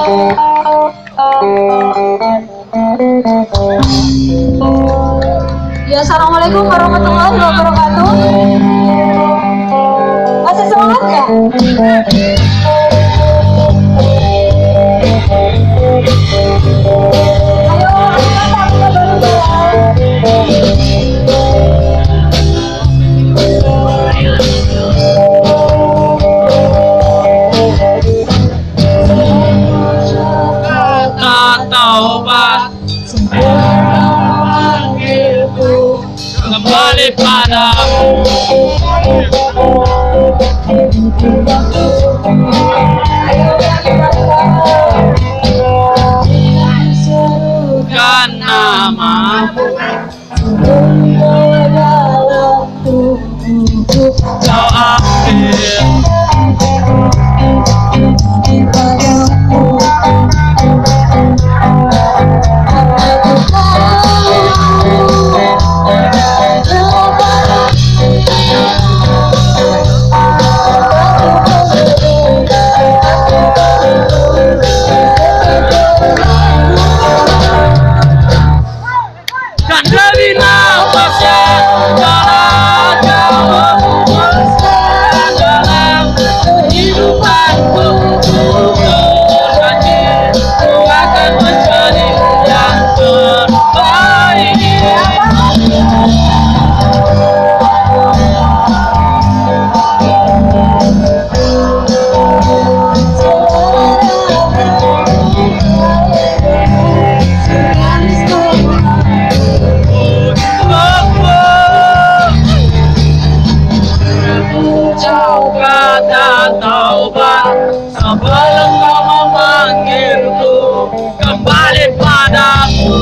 Ya, assalamualaikum warahmatullahi wabarakatuh. Masih semangat nggak? Taubat memanggilku kembali padamu. Serukan namamu dalam tubuhku, kau ambil dan dari nafasnya dalam dalam kehidupanku. Berjanji ku akan menjadi yang terbaik. Kata taubat sebelum kau memanggilku kembali padamu.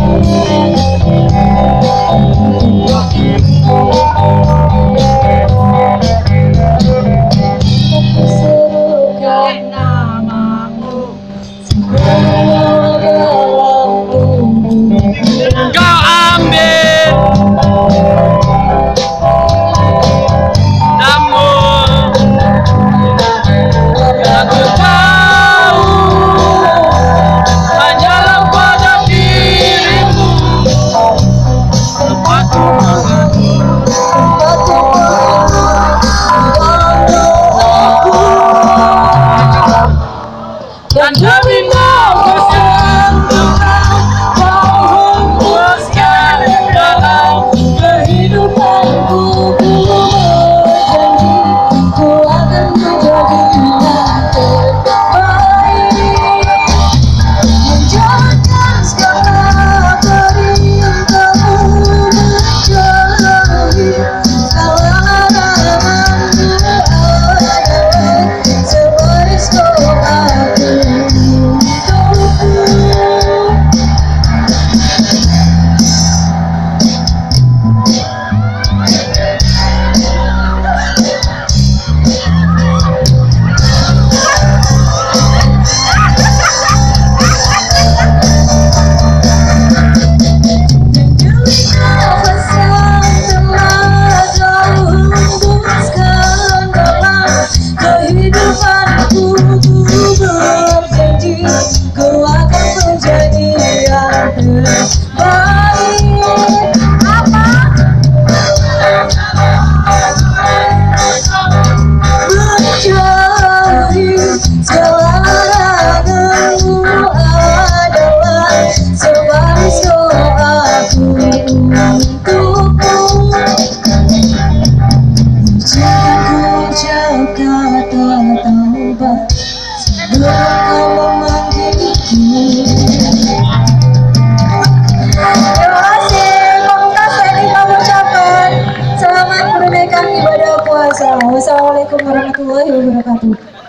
Serukan namamu dalam tubuhku, kau ambil dan demi nafasnya kau hembuskan dalam kehidupanku. Ku berjanji ku akan menjadi yang terbaik, menjalankan segala perintahmu, menjauhi segala laranganmu adalah sebaris doaku. Wassalamualaikum warahmatullahi wabarakatuh.